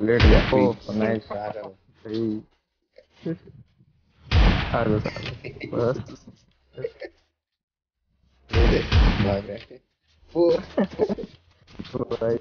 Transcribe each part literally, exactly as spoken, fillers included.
Late गया ओ मैं nice जा रहा हूँ। सही। आ गया बस ये देख, भाग रहे हैं वो। भाई।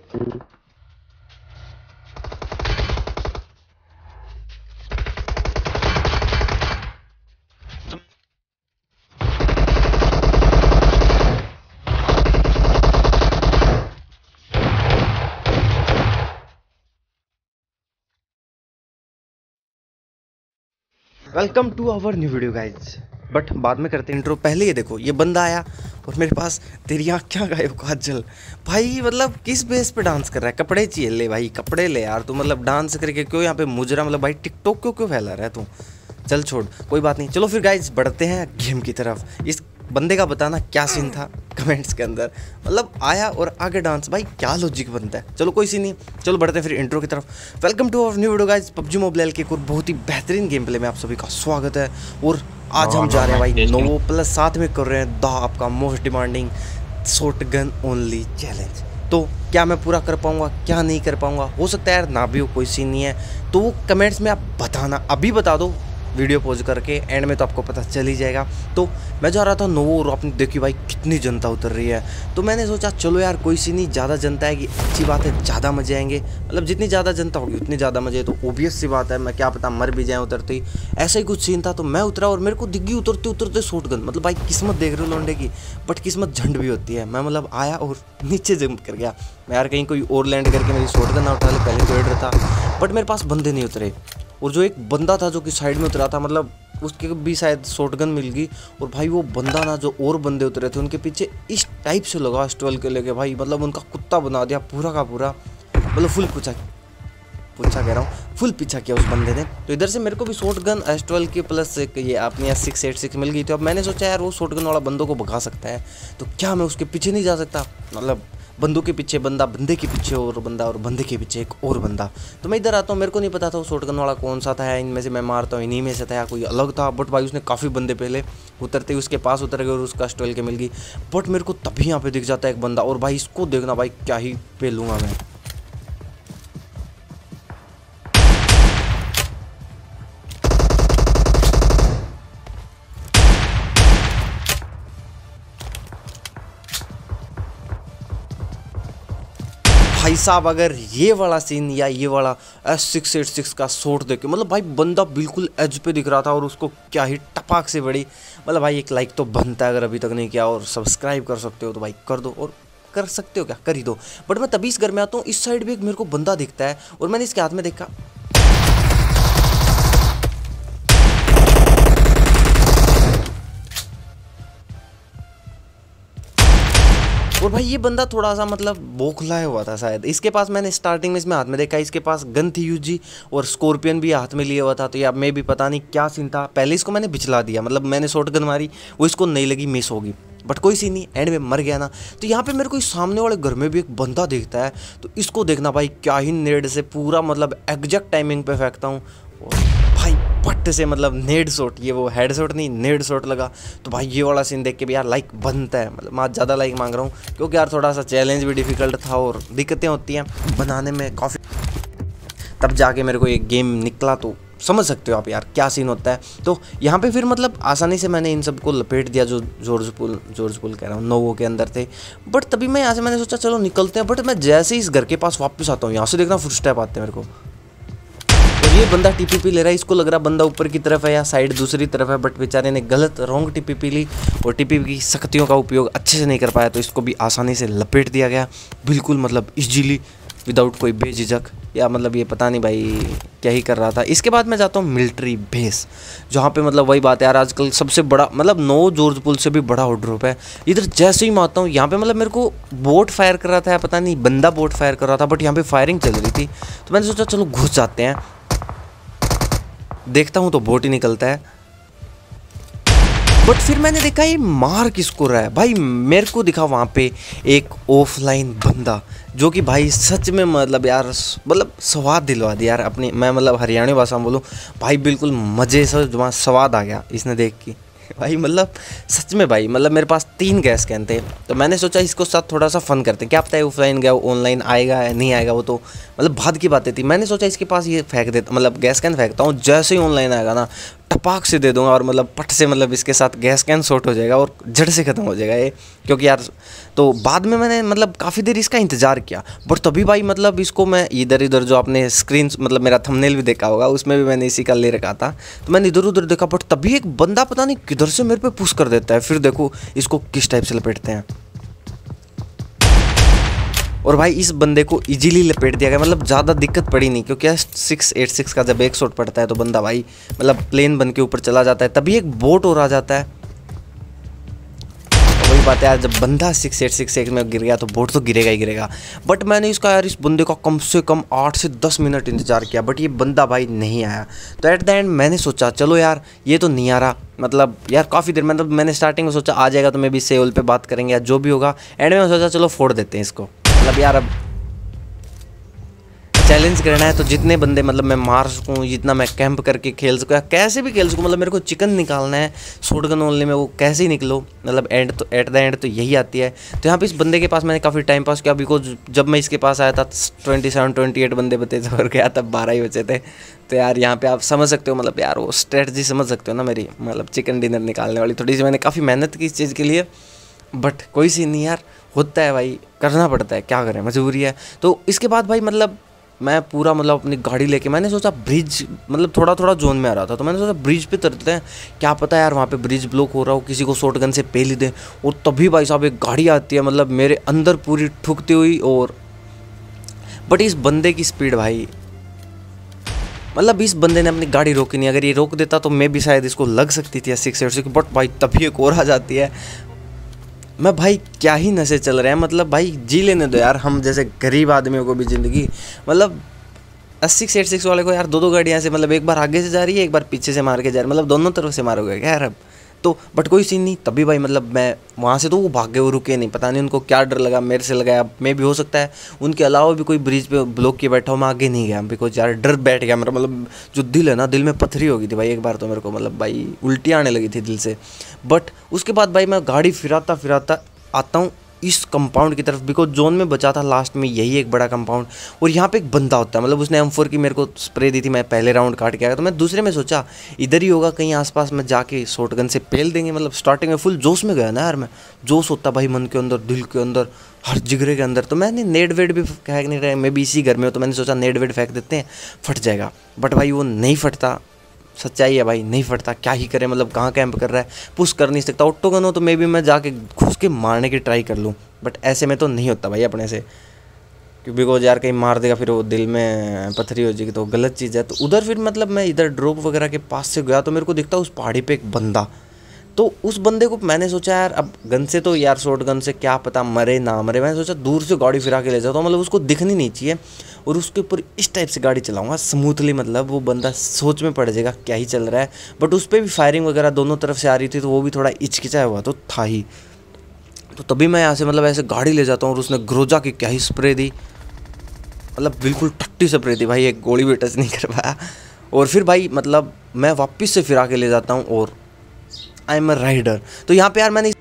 Welcome to our new video guys. But बाद में करते हैं इंट्रो। पहले ये देखो, ये बंदा आया और मेरे पास तेरी आँख क्या गायब काजल। भाई मतलब किस बेस पे डांस कर रहा है? कपड़े चाहिए ले भाई, कपड़े ले यार तू। मतलब डांस करके क्यों यहाँ पे मुजरा, मतलब भाई टिकटॉक क्यों क्यों फैला रहा है तू? चल छोड़, कोई बात नहीं। चलो फिर गाइज बढ़ते हैं गेम की तरफ। इस बंदे का बताना क्या सीन था कमेंट्स के अंदर। मतलब आया और आगे डांस, भाई क्या लॉजिक बनता है। चलो कोई सी नहीं, चलो बढ़ते हैं फिर इंट्रो की तरफ। Welcome to our new video guys. PUBG mobile के एक और बहुत ही बेहतरीन गेम प्ले में आप सभी का स्वागत है। और आज हम जा रहे हैं भाई नोवो प्लस, साथ में कर रहे हैं द आपका most demanding shotgun only challenge. तो क्या मैं पूरा कर पाऊंगा, क्या नहीं कर पाऊंगा, हो सकता है यार ना भी हो, कोई सीन नहीं है। तो वो कमेंट्स में आप बताना, अभी बता दो वीडियो पॉज करके, एंड में तो आपको पता चल ही जाएगा। तो मैं जा रहा था नोवो और आपने देखी भाई कितनी जनता उतर रही है। तो मैंने सोचा चलो यार कोई सी नहीं, ज़्यादा जनता है कि अच्छी बात है, ज़्यादा मजे आएंगे। मतलब जितनी ज़्यादा जनता होगी उतनी ज़्यादा मजे। तो ओबियस सी बात है, मैं क्या पता मर भी जाए उतरते ही। ऐसा ही कुछ सीन था। तो मैं उतरा और मेरे को दिग्गी उतरते उतरते शॉटगन। मतलब भाई किस्मत देख रहे हो लौंडे की, बट किस्मत झंड भी होती है। मैं मतलब आया और नीचे जंप कर गया। मैं यार कहीं कोई और लैंड करके मेरी शॉटगन ना उठा ले, पहले तो एड था। बट मेरे पास बंदे नहीं उतरे। और जो एक बंदा था जो कि साइड में उतरा था, मतलब उसके भी शायद शॉटगन मिल गई। और भाई वो बंदा ना, जो और बंदे उतरे थे उनके पीछे इस टाइप से लगा स्टॉल के लेके, भाई मतलब उनका कुत्ता बना दिया पूरा का पूरा। मतलब फुल पूछा पूछा कह रहा हूँ फुल पीछा किया उस बंदे ने। तो इधर से मेरे को भी शॉटगन एस ट्वेल्व की प्लस एक ये अपनी यहाँ सिक्स एट सिक्स मिल गई थी। अब मैंने सोचा यार वो शॉटगन वाला बंदों को भगा सकता है, तो क्या मैं उसके पीछे नहीं जा सकता? मतलब बंदों के पीछे बंदा, बंदे के पीछे और बंदा, और बंदे के पीछे एक और बंदा। तो मैं इधर आता हूँ, मेरे को नहीं पता था वो शॉटगन वाला कौन सा था, इनमें से मैं मारता हूँ इन्हीं में से था या कोई अलग था। बट भाई उसने काफ़ी बंदे पहले उतरते ही उसके पास उतर गए और उसका स्टॉल के मिल गई। बट मेरे को तभी यहाँ पे दिख जाता है एक बंदा, और भाई इसको देखना भाई क्या ही पेलूँगा मैं। भाई साहब अगर ये वाला सीन या ये वाला एस सिक्स एट सिक्स का शॉट देखे, मतलब भाई बंदा बिल्कुल एज पे दिख रहा था और उसको क्या ही टपाक से बड़ी। मतलब भाई एक लाइक तो बनता है अगर अभी तक नहीं किया, और सब्सक्राइब कर सकते हो तो भाई कर दो, और कर सकते हो क्या कर ही दो। बट मैं तभी इस घर में आता हूँ, इस साइड भी एक मेरे को बंदा दिखता है और मैंने इसके हाथ में देखा। और भाई ये बंदा थोड़ा सा मतलब बौखलाया हुआ था शायद। इसके पास मैंने स्टार्टिंग में इसमें हाथ में देखा, इसके पास गन थी यूजी और स्कॉर्पियन भी हाथ में लिया हुआ था। तो या मैं भी पता नहीं क्या सीन था। पहले इसको मैंने बिचला दिया, मतलब मैंने शॉटगन मारी, वो इसको नहीं लगी, मिस होगी। बट कोई सीन नहीं, एंड में मर गया ना। तो यहाँ पे मेरे को इस सामने वाले घर में भी एक बंदा दिखता है। तो इसको देखना भाई क्या ही नेड से पूरा मतलब एग्जैक्ट टाइमिंग पे फेंकता हूँ और भाई पट्ट से मतलब नेड शॉट, ये वो हेड शॉट नहीं नेड शॉट लगा। तो भाई ये वाला सीन देख के भी यार लाइक बनता है। मतलब मैं ज़्यादा लाइक मांग रहा हूँ क्योंकि यार थोड़ा सा चैलेंज भी डिफिकल्ट था और दिक्कतें होती हैं बनाने में काफ़ी। तब जाके मेरे को एक गेम निकला, तो समझ सकते हो आप यार क्या सीन होता है। तो यहाँ पे फिर मतलब आसानी से मैंने इन सबको लपेट दिया जो जॉर्ज पुल जॉर्ज पुल कह रहा हूँ नोवो के अंदर थे। बट तभी मैं यहाँ से मैंने सोचा चलो निकलते हैं। बट मैं जैसे ही इस घर के पास वापस आता हूँ, यहाँ से देखना फुट स्टेप आते हैं मेरे को, और ये बंदा टीपीपी ले रहा है। इसको लग रहा बंदा ऊपर की तरफ है या साइड दूसरी तरफ है, बट बेचारे ने गलत रॉन्ग टीपीपी ली और टीपीपी की शक्तियों का उपयोग अच्छे से नहीं कर पाया। तो इसको भी आसानी से लपेट दिया गया बिल्कुल, मतलब इजीली, विदाउट कोई बेझिझक, या मतलब ये पता नहीं भाई क्या ही कर रहा था। इसके बाद मैं जाता हूँ मिलिट्री बेस, जहाँ पे मतलब वही बात है यार, आजकल सबसे बड़ा मतलब नो जॉर्ज पुल से भी बड़ा ड्रॉप है। इधर जैसे ही मैं आता हूँ यहाँ पे मतलब मेरे को बोट फायर कर रहा था, पता नहीं बंदा बोट फायर कर रहा था, बट यहाँ पे फायरिंग चल रही थी। तो मैंने सोचा चलो घुस जाते हैं, देखता हूँ तो बोट ही निकलता है। बट फिर मैंने देखा ये मार किसको रहा है भाई। मेरे को दिखा वहाँ पे एक ऑफलाइन बंदा जो कि भाई सच में मतलब यार मतलब स्वाद दिलवा दिया यार अपनी। मैं मतलब हरियाणवी भाषा में बोलूँ भाई, बिल्कुल मज़े से वहाँ स्वाद आ गया इसने देख के। भाई मतलब सच में भाई, मतलब मेरे पास तीन गैस कैन थे, तो मैंने सोचा इसको साथ थोड़ा सा फन करते हैं, क्या पता है ऑफलाइन गया ऑनलाइन आएगा या नहीं आएगा, वो तो मतलब बाद की बातें थी। मैंने सोचा इसके पास ये फेंक देता, मतलब गैस कैन फेंकता हूँ, जैसे ही ऑनलाइन आएगा ना टपाक से दे दूंगा और मतलब पट से मतलब इसके साथ गैस कैन शॉर्ट हो जाएगा और झट से ख़त्म हो जाएगा ये, क्योंकि यार तो बाद में मैंने मतलब काफ़ी देर इसका इंतज़ार किया, बट तभी भाई मतलब इसको मैं इधर इधर जो आपने स्क्रीन मतलब मेरा थंबनेल भी देखा होगा उसमें भी मैंने इसी का ले रखा था, तो मैंने इधर उधर देखा, बट तभी एक बंदा पता नहीं किधर से मेरे पे पुश कर देता है। फिर देखो इसको किस टाइप से लपेटते हैं, और भाई इस बंदे को इजीली लपेट दिया गया, मतलब ज़्यादा दिक्कत पड़ी नहीं, क्योंकि सिक्स एट सिक्स का जब एक शॉट पड़ता है तो बंदा भाई मतलब प्लेन बन के ऊपर चला जाता है, तभी एक बोट और आ जाता है। तो वही बात है यार, जब बंदा सिक्स एट सिक्स एक में गिर गया तो बोट तो गिरेगा ही गिरेगा। बट मैंने इसका यार इस बंदे का कम से कम आठ से दस मिनट इंतजार किया, बट ये बंदा भाई नहीं आया। तो एट द एंड मैंने सोचा चलो यार ये तो नहीं आ रहा, मतलब यार काफ़ी देर मतलब मैंने स्टार्टिंग में सोचा आ जाएगा तो मैं भी सेवल पे बात करेंगे या जो भी होगा, एंड में सोचा चलो फोड़ देते हैं इसको, मतलब यार अब चैलेंज करना है तो जितने बंदे मतलब मैं मार सकूँ, जितना मैं कैंप करके खेल सकूँ या कैसे भी खेल सकूँ, मतलब मेरे को चिकन निकालना है शॉटगन ओनली में, वो कैसे ही निकलो, मतलब एंड तो एट द एंड तो यही आती है। तो यहाँ पे इस बंदे के पास मैंने काफ़ी टाइम पास किया, बिकॉज जब मैं इसके पास आया था ट्वेंटी सेवन ट्वेंटी एट बंदे बचे थे और गया तब बारह ही बचे थे। तो यार यहाँ पे आप समझ सकते हो, मतलब यार वो स्ट्रेटजी समझ सकते हो ना मेरी, मतलब चिकन डिनर निकालने वाली थोड़ी सी मैंने काफ़ी मेहनत की इस चीज़ के लिए, बट कोई सी नहीं यार, होता है भाई, करना पड़ता है, क्या करें मजबूरी है। तो इसके बाद भाई मतलब मैं पूरा मतलब अपनी गाड़ी लेके मैंने सोचा ब्रिज, मतलब थोड़ा थोड़ा जोन में आ रहा था, तो मैंने सोचा ब्रिज पे तरते हैं, क्या पता यार वहाँ पे ब्रिज ब्लॉक हो रहा हो, किसी को शॉटगन से पेल ही दे। और तभी भाई साहब एक गाड़ी आती है मतलब मेरे अंदर पूरी ठुकती हुई, और बट इस बंदे की स्पीड भाई, मतलब इस बंदे ने अपनी गाड़ी रोकी नहीं, अगर ये रोक देता तो मैं भी शायद इसको लग सकती थी सिक्स एट सिक्स, बट भाई तभी एक और आ जाती है। मैं भाई क्या ही नशे चल रहे हैं, मतलब भाई जी लेने दो यार, हम जैसे गरीब आदमियों को भी ज़िंदगी, मतलब सिक्स एट सिक्स वाले को यार दो दो गाड़ियाँ से, मतलब एक बार आगे से जा रही है एक बार पीछे से मार के जा रही है, मतलब दोनों तरफ से मारोगे क्या यार अब तो। बट कोई सीन नहीं, तभी भाई मतलब मैं वहाँ से तो वो भाग गए, वो रुके नहीं, पता नहीं उनको क्या डर लगा, मेरे से लगाया मे भी हो सकता है उनके अलावा भी कोई ब्रिज पे ब्लॉक किए बैठा हो, मैं आगे नहीं गया बिकॉज यार डर बैठ गया मेरा, मतलब जो दिल है ना दिल में पत्थरी हो गई थी भाई एक बार तो मेरे को, मतलब भाई उल्टी आने लगी थी दिल से। बट उसके बाद भाई मैं गाड़ी फिराता फिराता आता हूँ इस कंपाउंड की तरफ, बिकॉज जोन में बचा था लास्ट में यही एक बड़ा कंपाउंड, और यहाँ पे एक बंदा होता है, मतलब उसने एम फोर की मेरे को स्प्रे दी थी, मैं पहले राउंड काट के आया, तो मैं दूसरे में सोचा इधर ही होगा कहीं आसपास में जाके शॉटगन से पेल देंगे, मतलब स्टार्टिंग में फुल जोश में गया ना यार मैं, जोश होता भाई मन के अंदर दिल के अंदर हर जिगरे के अंदर, तो मैंने नेट वेट भी फेंक नहीं रहा, मैं भी इसी घर में हूँ, तो मैंने सोचा नेट वेट फेंक देते हैं फट जाएगा, बट भाई वो नहीं फटता, सच्चाई है भाई नहीं फटता, क्या ही करे, मतलब कहाँ कैंप कर रहा है, पुश कर नहीं सकता, ऑटो गन हो तो मे भी मैं जाके घुस के मारने की ट्राई कर लूँ, बट ऐसे में तो नहीं होता भाई अपने से, क्योंकि बिकॉज यार कहीं मार देगा फिर वो दिल में पथरी हो जाएगी तो गलत चीज़ है। तो उधर फिर मतलब मैं इधर ड्रॉप वगैरह के पास से गया तो मेरे को दिखता उस पहाड़ी पे एक बंदा, तो उस बंदे को मैंने सोचा यार अब गन से तो यार शॉर्ट गन से क्या पता मरे ना मरे, मैंने सोचा दूर से गाड़ी फिरा के ले जाता हूँ, मतलब उसको दिखनी नहीं चाहिए, और उसके ऊपर इस टाइप से गाड़ी चलाऊंगा स्मूथली, मतलब वो बंदा सोच में पड़ जाएगा क्या ही चल रहा है। बट उस पर भी फायरिंग वगैरह दोनों तरफ से आ रही थी, तो वो भी थोड़ा हिचकिचाया हुआ तो था ही। तो तभी मैं यहाँ से मतलब ऐसे गाड़ी ले जाता हूँ, और उसने ग्रोजा की क्या ही स्प्रे दी, मतलब बिल्कुल टट्टी स्प्रे दी भाई, एक गोली भी टच नहीं कर पाया। और फिर भाई मतलब मैं वापस से फिरा के ले जाता हूँ, और आई एम अ राइडर। तो यहाँ पे यार मैंने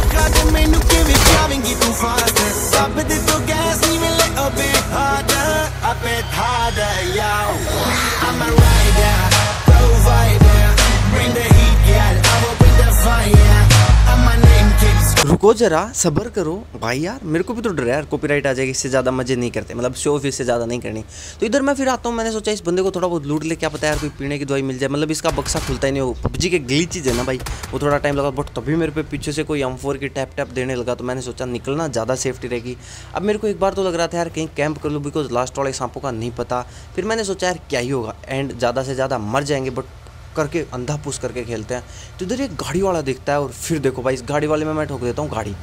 रुको जरा सब्र करो भाई, यार मेरे को भी तो डर है यार कॉपीराइट आ जाएगी, इससे ज़्यादा मजे नहीं करते, मतलब शो ऑफ इससे ज़्यादा नहीं करनी। तो इधर मैं फिर आता हूँ, मैंने सोचा इस बंदे को थोड़ा बहुत लूट ले, क्या पता यार कोई पीने की दवाई मिल जाए, मतलब इसका बक्सा खुलता ही नहीं, वो पबजी के ग्लिच चीज़ है ना भाई, वो थोड़ा टाइम लगा, बट तभी मेरे पे पीछे से कोई एम फोर की टैप टैप देने लगा, तो मैंने सोचा निकलना ज़्यादा सेफ्टी रहेगी। अब मेरे को एक बार तो लग रहा था यार कहीं कैंप कर लूँ, बिकॉज लास्ट वाले सांपों का नहीं पता, फिर मैंने सोचा यार क्या ही होगा, एंड ज़्यादा से ज़्यादा मर जाएंगे, बट करके अंधा पुश करके खेलते हैं। तो इधर एक गाड़ी वाला दिखता है, और फिर देखो भाई इस गाड़ी वाले में मैं ठोक देता हूँ गाड़ी,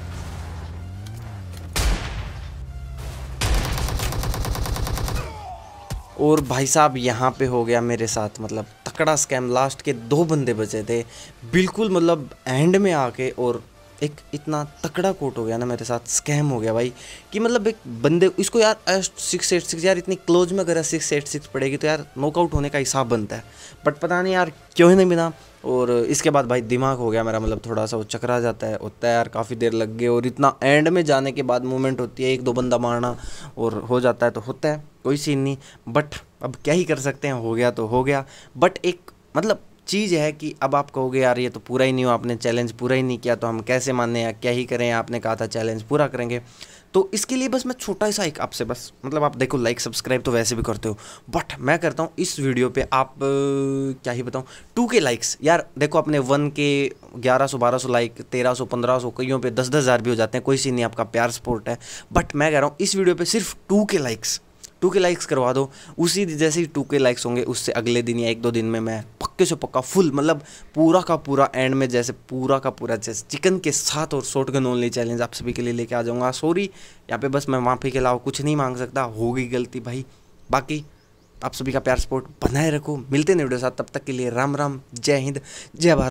और भाई साहब यहाँ पे हो गया मेरे साथ मतलब तकड़ा स्कैम। लास्ट के दो बंदे बचे थे बिल्कुल, मतलब एंड में आके, और एक इतना तकड़ा कोट हो गया ना मेरे साथ, स्कैम हो गया भाई कि मतलब एक बंदे इसको यार सिक्स एट सिक्स यार इतनी क्लोज में अगर सिक्स एट सिक्स पड़ेगी तो यार नॉकआउट होने का हिसाब बनता है, बट पता नहीं यार क्यों ही नहीं मिला। और इसके बाद भाई दिमाग हो गया मेरा, मतलब थोड़ा सा वो चकरा जाता है, होता है यार काफ़ी देर लग गई, और इतना एंड में जाने के बाद मूवमेंट होती है एक दो बंदा मारना और हो जाता है तो होता है, कोई सीन नहीं। बट अब क्या ही कर सकते हैं, हो गया तो हो गया। बट एक मतलब चीज़ है कि अब आप कहोगे यार ये तो पूरा ही नहीं हुआ, आपने चैलेंज पूरा ही नहीं किया तो हम कैसे माने या क्या ही करें, आपने कहा था चैलेंज पूरा करेंगे। तो इसके लिए बस मैं छोटा सा एक आपसे बस मतलब आप देखो लाइक सब्सक्राइब तो वैसे भी करते हो, बट मैं करता हूँ इस वीडियो पे आप आ, क्या ही बताऊँ टू के लाइक्स। यार देखो अपने वन के ग्यारह सौ बारह सौ लाइक, तेरह सौ पंद्रह सौ, कईयों पे दस दस हज़ार भी हो जाते हैं, कोई सी नहीं, आपका प्यार सपोर्ट है। बट मैं कह रहा हूँ इस वीडियो पे सिर्फ टू के लाइक्स टू के लाइक्स करवा दो। उसी जैसे ही टू के लाइक्स होंगे उससे अगले दिन या एक दो दिन में मैं पक्के से पक्का फुल मतलब पूरा का पूरा एंड में जैसे पूरा का पूरा जैसे चिकन के साथ और शॉटगन ओनली चैलेंज आप सभी के लिए लेके आ जाऊंगा। सॉरी यहाँ पे बस मैं माफ़ी के अलावा कुछ नहीं मांग सकता, हो गई गलती भाई। बाकी आप सभी का प्यार सपोर्ट बनाए रखो, मिलते हैं वीडियो साथ, तब तक के लिए राम राम, जय हिंद, जय भारत।